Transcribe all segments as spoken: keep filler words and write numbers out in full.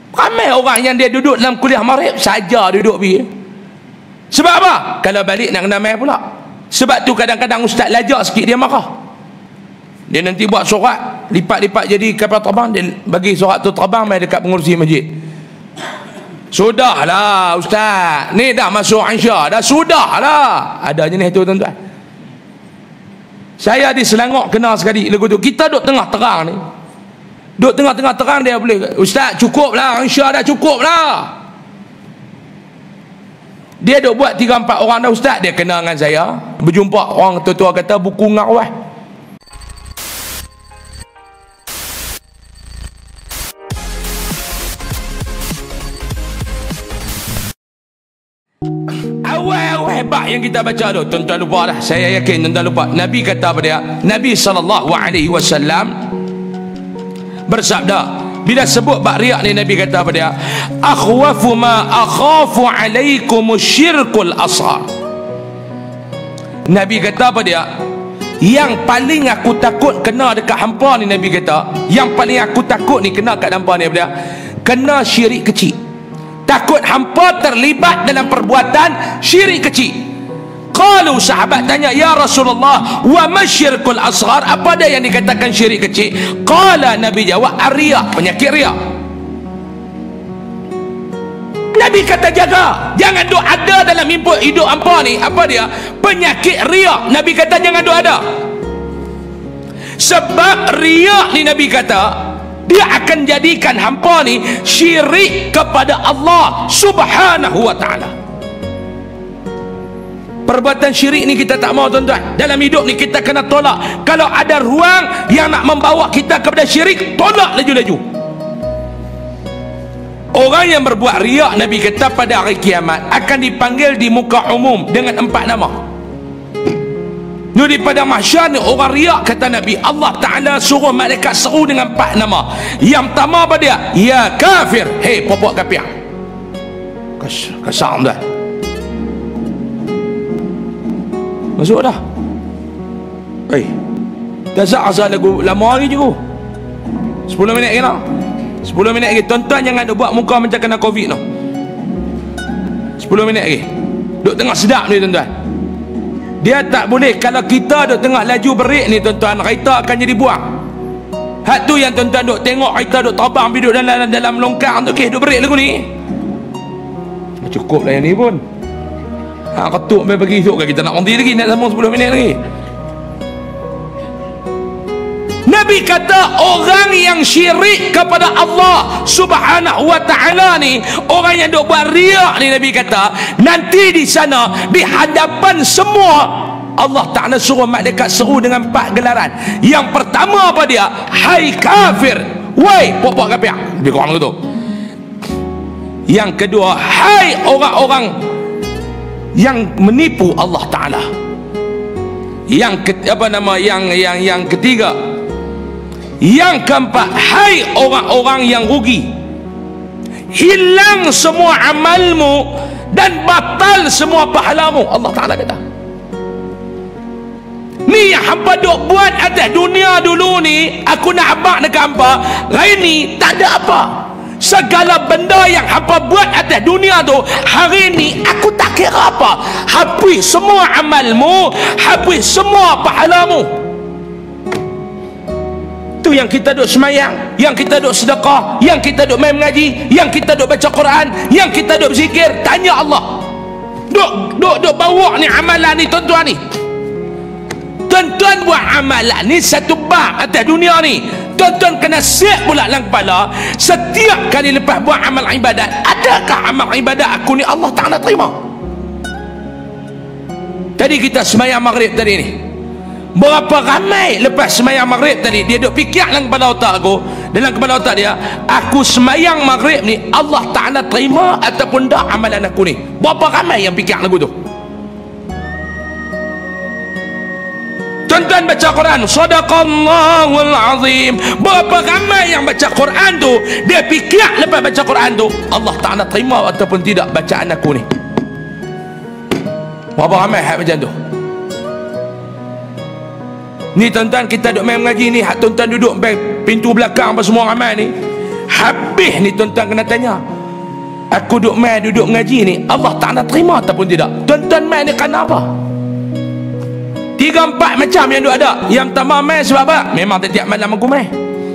Ramai orang yang dia duduk dalam kuliah maghrib saja duduk pergi. Sebab apa? Kalau balik nak kena main pula. Sebab tu kadang-kadang ustaz lajak sikit dia marah. Dia nanti buat surat, lipat-lipat jadi kapal terbang, dia bagi surat tu terbang main dekat pengurusi masjid. Sudahlah ustaz, ni dah masuk Aisyah, dah sudahlah. Ada jenis tu tuan-tuan. Saya di Selangor kenal sekali lagu tu. Kita duduk tengah terang ni, duduk tengah-tengah terang, dia boleh, ustaz cukuplah, Aisyah dah cukuplah. Dia duk buat tiga empat orang dah ustaz, dia kenal dengan saya, berjumpa orang tua-tua kata buku ngawah. Awal-awal hebat yang kita baca tu, tuan-tuan lupa dah, saya yakin tuan-tuan lupa. Nabi kata apa dia? Nabi sallallahu alaihi wasallam bersabda, bila sebut bab riak ni, Nabi kata apa dia? Akhwafu ma akhafu alaikum syirkul asghar. Nabi kata apa dia? Yang paling aku takut kena dekat hampa ni, Nabi kata, yang paling aku takut ni kena kat hampa ni apa dia? Kena syirik kecil. Takut hampa terlibat dalam perbuatan syirik kecil. Kalau sahabat tanya, ya Rasulullah, wa masyirkul asghar, apa dia yang dikatakan syirik kecil? Qala, Nabi jawab, ar-riya, penyakit riya. Nabi kata jaga, jangan duk ada dalam hidup hidup hampa ni, apa dia? Penyakit riya. Nabi kata jangan duk ada. Sebab riya ni, Nabi kata, dia akan jadikan hampa ni syirik kepada Allah Subhanahu wa ta'ala. Perbuatan syirik ni kita tak mau tuan-tuan. Dalam hidup ni kita kena tolak. Kalau ada ruang yang nak membawa kita kepada syirik, tolak laju-laju. Orang yang berbuat riak, Nabi kata pada hari kiamat akan dipanggil di muka umum dengan empat nama. Nu di pada mahsyar ni orang riak, kata Nabi, Allah Ta'ala suruh malaikat seru dengan empat nama. Yang pertama apa dia? Ya kafir, hei popok kafir. Kas, kasar dah. Masuk dah. Hei, dah asal lagu lama lagi je. sepuluh minit lagi lah. sepuluh minit lagi. Tuan-tuan jangan duk buat muka macam kena covid no. sepuluh minit lagi. Duk tengah sedap ni tuan-tuan. Dia tak boleh, kalau kita duk tengah laju berik ni tuan-tuan, kereta akan jadi buang. Hak tu yang tuan-tuan duk tengok kereta duk terbang duduk dalam dalam longkang tu, okey, duk berik lagu ni. Cukup lah yang ni pun. Ha, ketuk main bagi esok kita nak berhenti lagi, nak sambung sepuluh minit lagi. Nabi kata orang yang syirik kepada Allah Subhanahu wa ta'ala ni, orang yang duk buat riak ni, Nabi kata nanti di sana di hadapan semua Allah Ta'ala suruh malaikat seru dengan empat gelaran. Yang pertama apa dia? Hai kafir, wai popok kafir, dia kurang gitu. Yang kedua, hai orang-orang yang menipu Allah Ta'ala. Yang ke, apa nama yang yang yang ketiga, yang keempat, hai orang-orang yang rugi, hilang semua amalmu dan batal semua pahalamu. Allah Ta'ala kata ni yang hampa duk buat atas dunia dulu ni, aku nak abang dekat hampa, hari ni tak ada apa. Segala benda yang hampa buat atas dunia tu, hari ni aku tak kira apa. Habis semua amalmu, habis semua pahalamu. Tu yang kita duk semayang, yang kita duk sedekah, yang kita duk main mengaji, yang kita duk baca Quran, yang kita duk berzikir. Tanya Allah, duk duk duk bawa ni amalan ni tuan-tuan ni. Tuan-tuan buat amalan ni satu bab atas dunia ni. Tuan-tuan kena siap pula dalam kepala, setiap kali lepas buat amal ibadat, adakah amal ibadat aku ni Allah Ta'ala terima? Tadi kita semayang maghrib tadi ni, berapa ramai lepas semayang maghrib tadi dia duk fikir dalam kepala otak aku, dalam kepala otak dia, aku semayang maghrib ni Allah Ta'ala terima ataupun tak amalan aku ni? Berapa ramai yang fikir lagu tu? Tuan-tuan baca Quran, sadaqallahul azim, berapa ramai yang baca Quran tu dia fikir lepas baca Quran tu Allah Ta'ala terima ataupun tidak bacaan aku ni? Berapa ramai hak macam tu? Ni tuan-tuan, kita duk main mengaji ni, hak tuan-tuan duduk pintu belakang apa semua ramai ni, Habis ni tuan-tuan kena tanya, aku duduk main, duduk ngaji ni, Allah tak nak terima ataupun tidak? Tuan-tuan main ni kerana apa? Tiga empat macam yang duk ada. Yang pertama main sebab apa? Memang tiap-tiap malam aku main.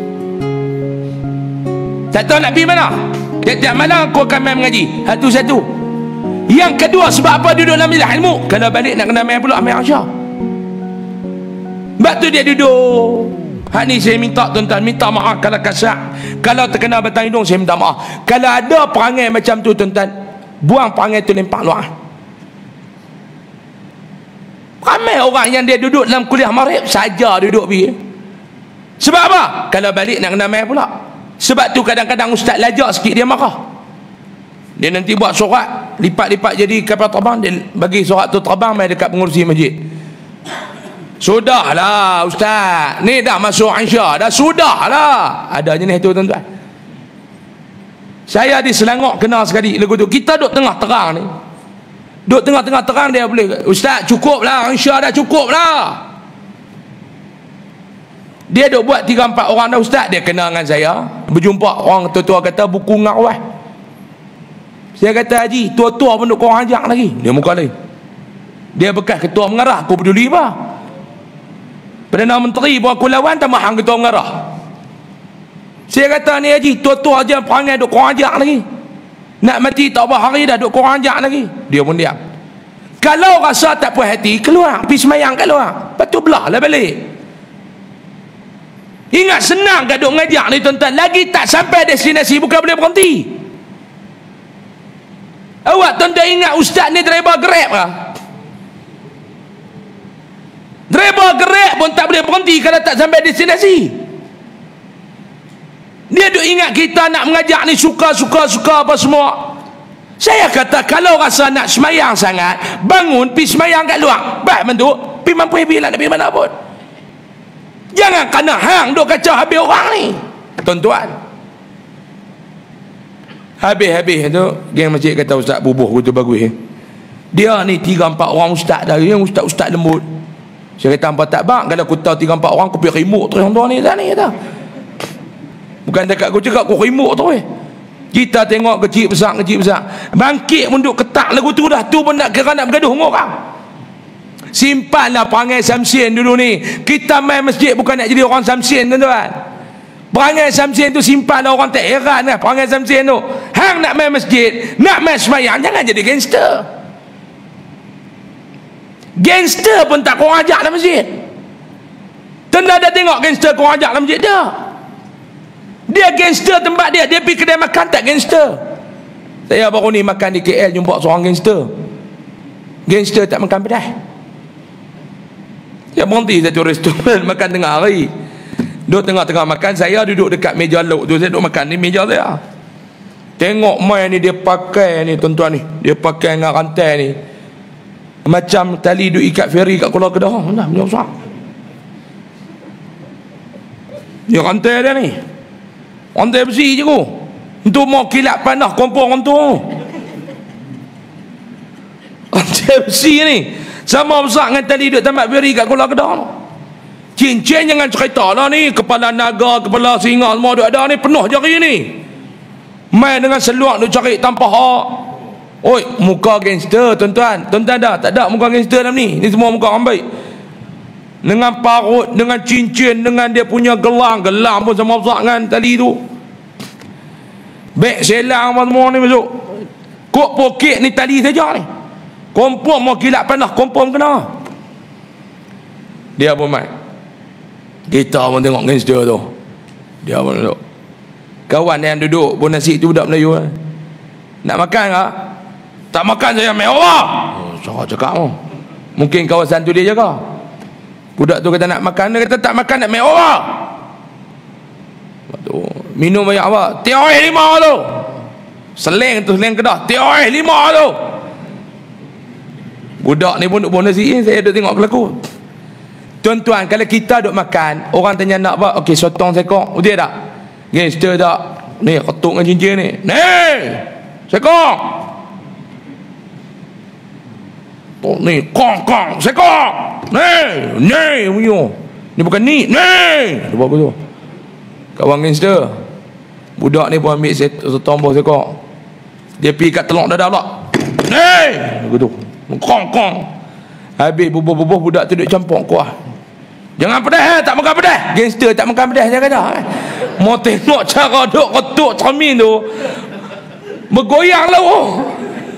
Tak tahu nak pergi mana? Tiap-tiap malam aku akan main mengaji. Satu-satu. Yang kedua, sebab apa duduk dalam bilik ilmu? Kalau balik nak kena main pula, main Aisyah. Sebab tu dia duduk. Hak ni saya minta tuan-tuan, minta maaf kalau kasar, kalau terkena batang hidung saya minta maaf. Kalau ada perangai macam tu tuan-tuan, buang perangai tu, lempar luar. Ramai orang yang dia duduk dalam kuliah maghrib saja duduk pergi. Sebab apa? Kalau balik nak kena main pula. Sebab tu kadang-kadang ustaz lajak sikit dia marah. Dia nanti buat surat, lipat-lipat jadi kapal terbang, dia bagi surat tu terbang main dekat pengurusi masjid. Sudahlah ustaz, ni dah masuk Aisyah, dah sudahlah. Ada jenis tu tuan-tuan. Saya di Selangor kena sekali lagu tu. Kita duduk tengah terang ni, duduk tengah-tengah terang, dia boleh, ustaz cukuplah, Aisyah dah cukuplah. Dia duk buat tiga empat orang dah ustaz, dia kenal dengan saya, berjumpa orang tua-tua kata buku ngawah. Saya kata haji, tua-tua pun duk korang ajak lagi. Dia muka lain. Dia bekas ketua mengarah, aku peduli apa? Perdana Menteri pun aku lawan, tak mahang ketua mengarah. Saya kata ni haji, tua-tua aja perangai duk korang ajak lagi. Nak mati tak berapa hari dah duk korang ajak lagi. Dia pun diam. Kalau rasa tak puas hati, keluar, pergi semayang kat luar. Lepas tu belah lah balik. Ingat senang kat duk ngajak ni tuan-tuan. Lagi tak sampai destinasi bukan boleh berhenti. Awak tuan-tuan ingat ustaz ni driver Grab kah? Driver Grab pun tak boleh berhenti kalau tak sampai destinasi. Dia duk ingat kita nak mengajak ni suka-suka-suka apa semua. Saya kata kalau rasa nak semayang sangat, bangun pergi semayang kat luar. Bah bentuk, pergi mampu bila nak pergi mana pun. Jangan kena hang duk kacau habis orang ni. Tuan-tuan, habis-habis tu geng masjid kata ustaz bubuh tu bagus. Dia ni tiga empat orang ustaz dah, yang ustaz-ustaz lembut. Saya kata apa tak bang, kalau aku tahu tiga empat orang aku pergi remuk terus orang ni dah ni kata. Bukan dekat aku cakap aku remuk terus. Kita tengok kecil besar kecil besar. Bangkit pun duk ketak lagu tu dah, tu pun nak kira nak bergaduh dengan orang. Simpanlah perangai Samsian dulu ni. Kita main masjid bukan nak jadi orang Samsian tuan-tuan. Perangai Samsian tu simpanlah, orang tak heran lah perangai Samsian tu. Hang nak main masjid, nak main semayang, jangan jadi gangster. Gangster pun tak korang ajak dalam masjid. Tenda dah tengok gangster korang ajak dalam masjid dia. Dia gangster tempat dia, dia pergi kedai makan tak gangster. Saya baru ni makan di K L jumpa seorang gangster. Gangster tak makan pedas. Dia berhenti satu restoran makan tengah hari. Duduk tengah-tengah makan, saya duduk dekat meja lauk tu, saya duduk makan ni meja saya. Tengok mai ni dia pakai ni tuan-tuan ni, dia pakai dengan rantai ni macam tali duk ikat feri kat Kuala Kedah. Dah punya besar. Dia rantai dia ni, rantai besi je tu. Untuk mau kilat panah kompor orang tu. Rantai besi ni sama besar dengan tali duk tamat feri kat Kuala Kedah. Cincin jangan cerita lah ni, kepala naga, kepala singa semua duk ada ni, penuh jari ni. Main dengan seluar duk cari tanpa hak. Oi, muka gangster tuan-tuan. Tuan-tuan dah tak ada muka gangster dalam ni. Ni semua muka orang baik. Dengan parut, dengan cincin, dengan dia punya gelang, gelang pun sama besar dengan tali tu. Beg selang apa semua ni masuk. Kok poket ni tali saja ni. Kompor mau kilat panah, kompor kena. Dia pun main. Kita pun tengok gangster tu. Dia pun duduk. Kawan yang duduk pun nasi tu budak Melayu lah. Nak makan tak? Tak makan saya main Allah. Oh, cakap cakap oh. Mungkin kawasan tu dia jaga. Budak tu kata nak makan, dia kata tak makan nak main Allah. Tu minum banyak apa? Tioi lima tu. Seleng tu, seleng Kedah. Tioi lima tu. Budak ni pun duk pun nasi, saya duk tengok kelaku. Tuan-tuan, kalau kita duk makan, orang tanya nak apa? Okey, sotong sekong. Betul tak? Gangster tak? Ni, ketuk dengan cincin ni. Ni! Sekong! Oh, ni, kong, kong, sekong! Ni! Ni! Punya. Ni bukan ni! Ni! Dia buat begitu. Kawan gangster. Budak ni pun ambil setombol sekok. Dia pergi kat telok dadah pula. Hei! Begitu. Kong-kong. Habis bubuh-bubuh budak tu duduk campur kuah. Jangan pedas, eh? Tak makan pedas. Gangster tak makan pedas, dia kata. Eh? Mau tengok cara duk ketuk cermin tu. Bergoyang lah. Oh.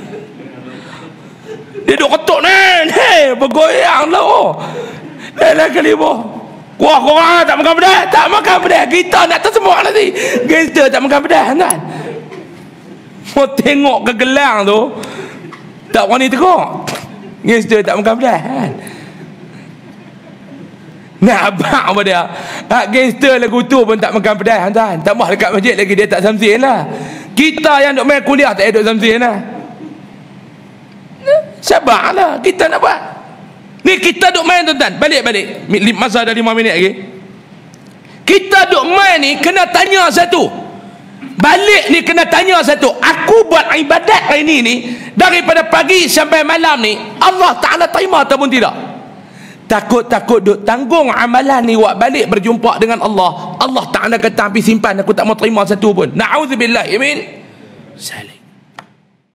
Dia duk ketuk ni. Hey, bergoyang lah. Oh. Dah lah kali boh. Kuah korang tak makan pedas. Tak makan pedas. Kita nak tersemuak nanti. Gangster tak makan pedas kan. Mau tengok kegelang tu. Tak berani tegak. Gangster tak makan pedas kan. Nak abang apa dia? Hak gangster lagu tu pun tak makan pedas tuan. Tambah dekat masjid lagi dia tak samsin lah. Kita yang duk main kuliah tak duk samsin lah. Sabarlah, kita nak buat. Ni kita duk main tuan-tuan. Balik-balik. Masa dah lima minit lagi. Kita duk main ni kena tanya satu. Balik ni kena tanya satu. Aku buat ibadat hari ni ni daripada pagi sampai malam ni, Allah Ta'ala terima ataupun tidak? Takut-takut duk tanggung amalan ni wak balik berjumpa dengan Allah. Allah Ta'ala kata habis simpan, aku tak mau terima satu pun. Na'udzubillah min zalik.